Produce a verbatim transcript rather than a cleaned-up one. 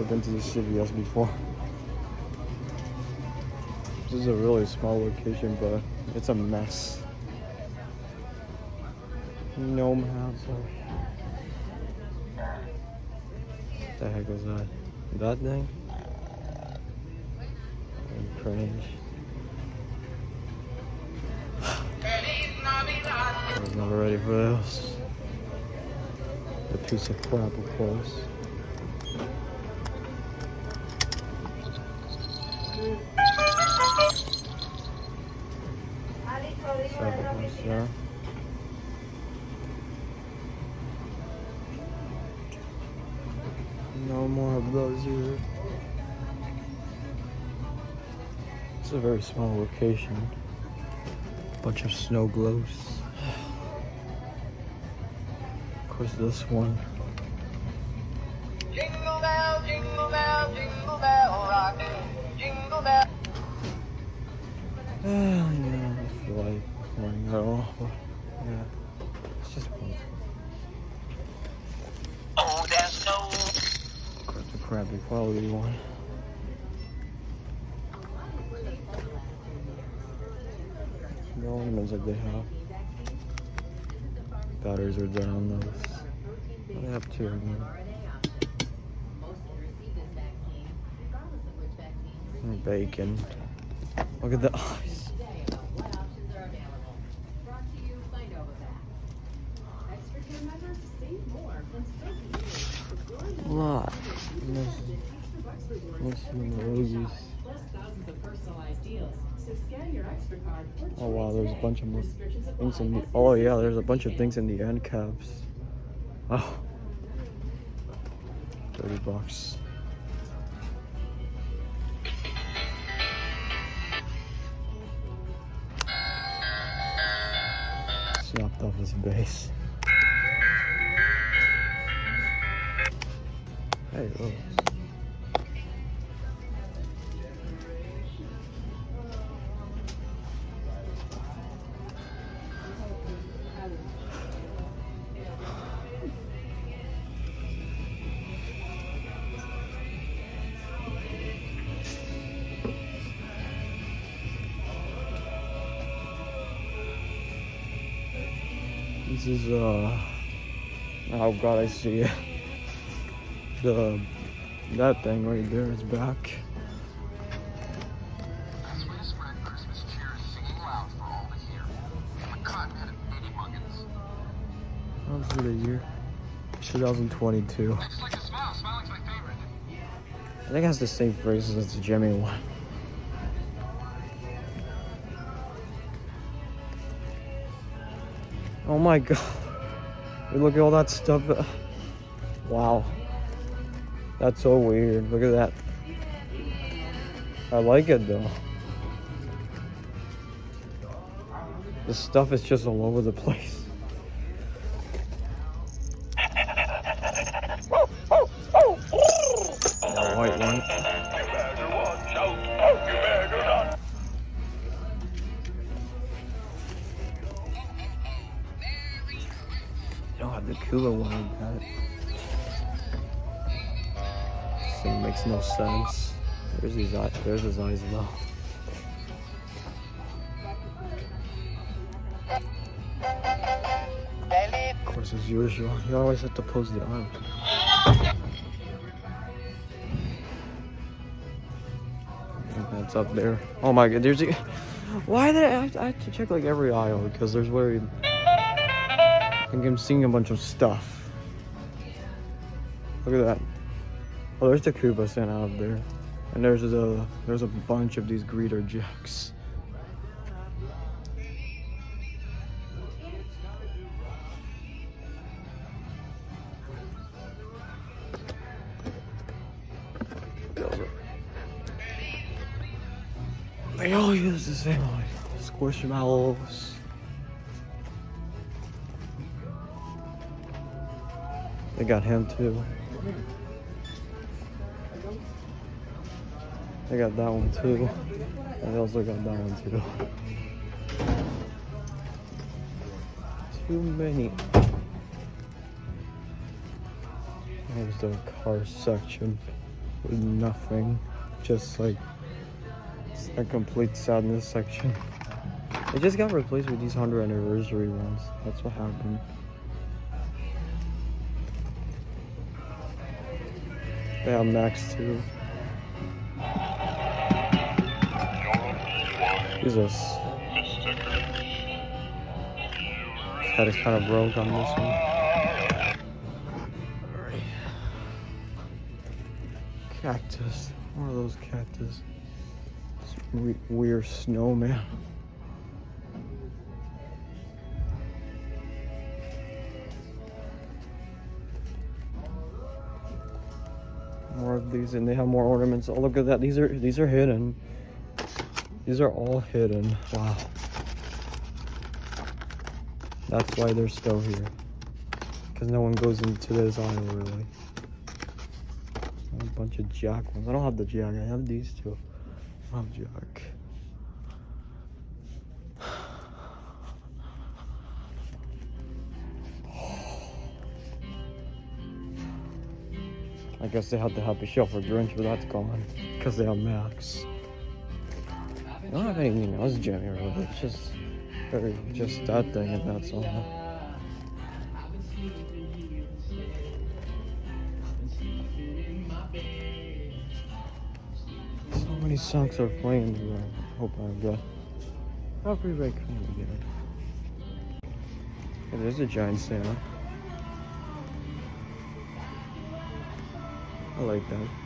I've been to the C V S before. This is a really small location, but it's a mess. Gnome house. What the heck is that? That thing? And cringe. I was not ready for this. A piece of crap, of course. Yeah. No more of those here. It's a very small location. Bunch of snow globes. Of course, this one. Jingle bell, jingle bell, jingle bell rock, jingle bell. Ah, yeah, I feel like wearing that all. Yeah, it's just fun. Oh, there's no. That's a crappy quality one. The ornaments that they have. Batteries are dead on those. They have two of them. And bacon. Look at the eyes. A lot. Listen to roses. Oh wow, there's a bunch of more things in the. Oh yeah, there's a bunch of things in the end caps. Oh, thirty bucks. Snapped off his base. Hey, look. This is uh oh god, I see it. The that thing right there is back. Best way to spread Christmas cheer is singing loud for all to hear. From the cotton-headed baby muggins. What was the year? twenty twenty-two. I just like to smile. Smiling's my favorite. I think it has the same phrases as the Jimmy one. Oh my god. Look at all that stuff. Wow. That's so weird. Look at that. I like it though. The stuff is just all over the place. The white one. The cooler one got it. This thing makes no sense. There's his eyes. There's his eyes though. Of course, as usual, you always have to pose the arm. That's up there. Oh my god, there's. A, why did I, I have to check like every aisle because there's where. I think I'm seeing a bunch of stuff. Look at that. Oh, there's the Cuba Santa out there. And there's a there's a bunch of these greeter jacks. They all use the same like squishmallows. They got him too. They got that one too. And they also got that one too. Too many. There's the car section. with nothing, just like a complete sadness section. It just got replaced with these hundred anniversary ones. That's what happened. They have Max too. Jesus. Head is kind of broke on this one. Alright. Cactus. One of those cactus. We weird snowman. More of these, and they have more ornaments. Oh, look at that. These are these are hidden. These are all hidden. Wow. That's why they're still here. Because no one goes into this aisle really. A bunch of Jack ones. I don't have the Jack. I have these two. I don't have Jack. I guess they had the Happy Shell for Grinch, but that's gone. Because they have Max. I don't have anything else jammy really. It's just, very, just that thing and that's all. So many songs are playing. I hope I get. I'll be right coming again. Yeah, there's a giant Santa. I like that.